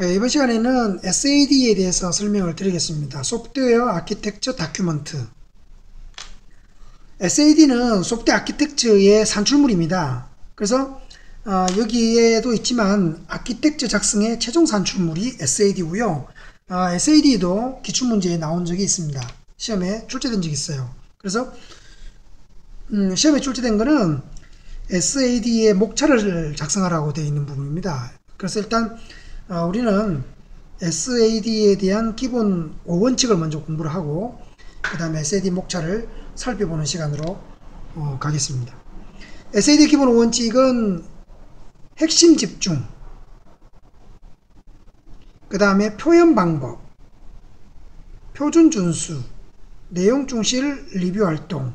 이번 시간에는 SAD에 대해서 설명을 드리겠습니다. 소프트웨어 아키텍처 다큐먼트. SAD는 소프트웨어 아키텍처의 산출물입니다. 그래서 여기에도 있지만 아키텍처 작성의 최종 산출물이 SAD고요. SAD도 기출문제에 나온 적이 있습니다. 시험에 출제된 적이 있어요. 그래서 시험에 출제된 거는 SAD의 목차를 작성하라고 되어 있는 부분입니다. 그래서 일단 우리는 SAD에 대한 기본 5원칙을 먼저 공부를 하고 그 다음에 SAD 목차를 살펴보는 시간으로 가겠습니다. SAD 기본 5원칙은 핵심 집중, 그 다음에 표현 방법, 표준 준수, 내용 중실 리뷰 활동.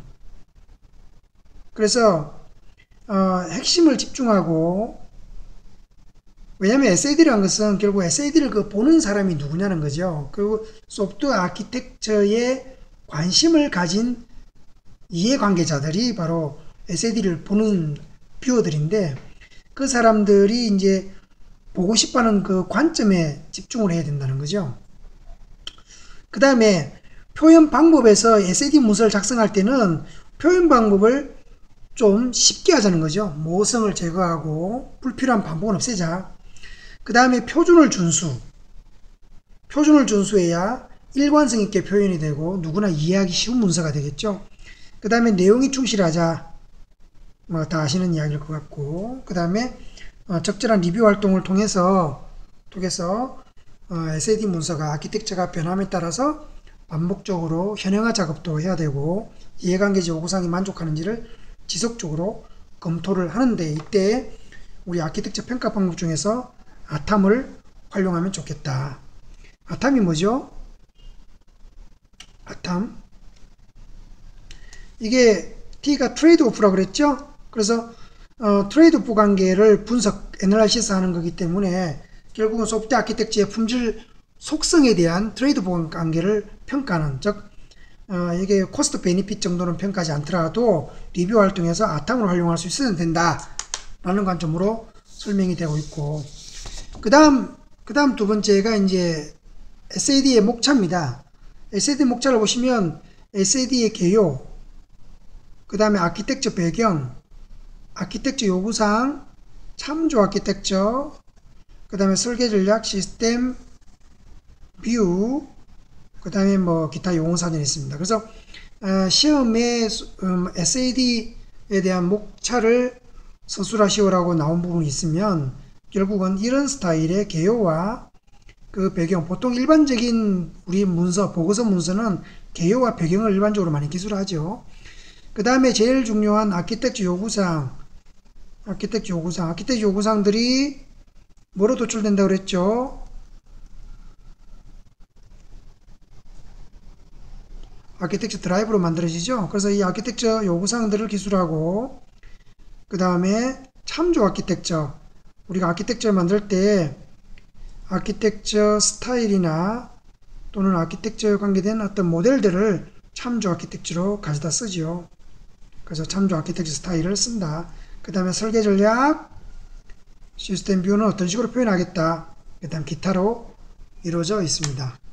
그래서 핵심을 집중하고, 왜냐면 SAD라는 것은 결국 SAD를 보는 사람이 누구냐는 거죠. 그리고 소프트웨어 아키텍처에 관심을 가진 이해관계자들이 바로 SAD를 보는 뷰어들인데, 그 사람들이 이제 보고 싶어하는 그 관점에 집중을 해야 된다는 거죠. 그 다음에 표현 방법에서 SAD 문서를 작성할 때는 표현 방법을 좀 쉽게 하자는 거죠. 모성을 제거하고 불필요한 반복은 없애자. 그 다음에 표준을 준수해야 일관성 있게 표현이 되고 누구나 이해하기 쉬운 문서가 되겠죠. 그 다음에 내용이 충실하자. 뭐 다 아시는 이야기일 것 같고, 그 다음에 적절한 리뷰 활동을 통해서 SAD 문서가 아키텍처가 변함에 따라서 반복적으로 현행화 작업도 해야 되고 이해관계자 요구사항이 만족하는지를 지속적으로 검토를 하는데, 이때 우리 아키텍처 평가 방법 중에서 아탐을 활용하면 좋겠다. 아탐이 뭐죠? 아탐, 이게 T가 트레이드 오프라고 그랬죠? 그래서 트레이드 오프 관계를 분석, 애널라이시스 하는 거기 때문에 결국은 소프트웨어 아키텍처의 품질 속성에 대한 트레이드 오프 관계를 평가하는, 즉 이게 코스트 베니핏 정도는 평가하지 않더라도 리뷰 활동에서 아탐을 활용할 수 있어야 된다 라는 관점으로 설명이 되고 있고, 그 다음 두 번째가 이제 SAD의 목차입니다. SAD 목차를 보시면 SAD의 개요, 그 다음에 아키텍처 배경, 아키텍처 요구사항, 참조 아키텍처, 그 다음에 설계 전략, 시스템, 뷰, 그 다음에 뭐 기타 용어사전이 있습니다. 그래서 시험에 SAD에 대한 목차를 서술하시오라고 나온 부분이 있으면 결국은 이런 스타일의 개요와 그 배경, 보통 일반적인 우리 문서, 보고서 문서는 개요와 배경을 일반적으로 많이 기술하죠. 그 다음에 제일 중요한 아키텍처 요구사항들이 뭐로 도출된다고 그랬죠? 아키텍처 드라이브로 만들어지죠. 그래서 이 아키텍처 요구사항들을 기술하고, 그 다음에 참조 아키텍처, 우리가 아키텍처를 만들 때 아키텍처 스타일이나 또는 아키텍처에 관계된 어떤 모델들을 참조 아키텍처로 가져다 쓰죠. 그래서 참조 아키텍처 스타일을 쓴다. 그 다음에 설계 전략, 시스템 뷰는 어떤 식으로 표현하겠다. 그 다음 기타로 이루어져 있습니다.